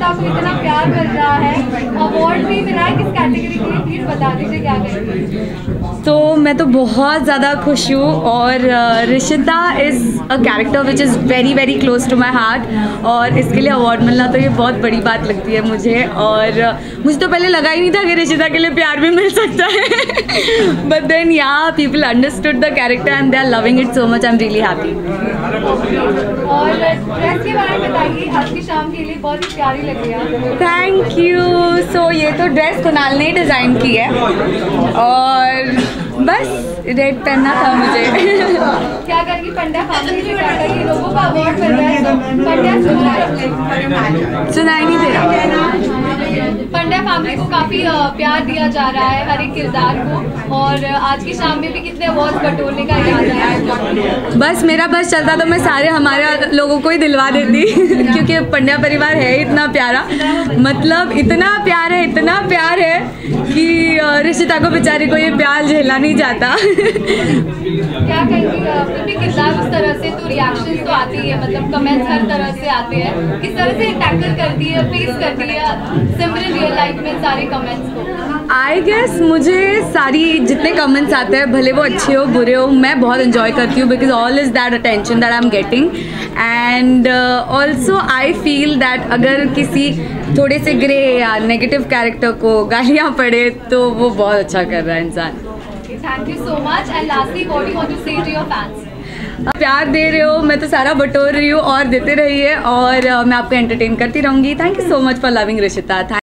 आपको इतना प्यार मिल रहा है, अवार्ड भी मिला है, किस कैटेगरी के लिए प्लीज बता दीजिए क्या कहेंगे। तो मैं तो बहुत ज़्यादा खुश हूँ और Rishita is a character which is very very close to my heart और इसके लिए अवार्ड मिलना तो ये बहुत बड़ी बात लगती है मुझे। और मुझे तो पहले लगा ही नहीं था कि रिशिता के लिए प्यार भी मिल सकता है बट देन या people understood the character and they are loving it so much. I am really happy. और ड्रेस के बारे में बताइए, आज की शाम के लिए बहुत ही प्यारी लग रही है। Thank you. सो ये तो ड्रेस कुणाल ने डिज़ाइन की है और बस रेड पहनना था मुझे। क्या करेगी पंड्या फैमिली से जाकर ये लोगों को अवार्ड मिल रहा है, तो पंड्या सुनाई नहीं दे रहा। पंड्या फैमिली को काफी प्यार दिया जा रहा है हर एक किरदार को, और आज की शाम में भी कितने अवार्ड बटोरने का इरादा है। बस मेरा बस चलता तो मैं सारे हमारे लोगों को ही दिलवा देती क्योंकि पंड्या परिवार है इतना प्यारा, मतलब इतना प्यार है कि रिशिता को बेचारी को ये प्यार झेला नहीं जाता। क्या कहेंगी, फिर भी किरदार उस तरह से तो रिएक्शंस तो आती है, मतलब कमेंट्स हर तरह से आते हैं, किस तरह से टैकल करती है, फेस करती है सिमरन रियल लाइफ में सारे कमेंट्स को। आई गेस मुझे सारी जितने कमेंट्स आते हैं भले वो अच्छे हो बुरे हो मैं बहुत इन्जॉय करती हूँ because all is that attention that I am getting and also I feel that अगर किसी थोड़े से ग्रे या नेगेटिव कैरेक्टर को गालियाँ पड़े तो वो बहुत अच्छा कर रहा है इंसान। Thank you so much and lastly what you want to say to your fans. प्यार दे रहे हो, मैं तो सारा बटोर रही हूँ और देते रहिए और मैं आपको एंटरटेन करती रहूँगी। Thank you so much for loving Rishita.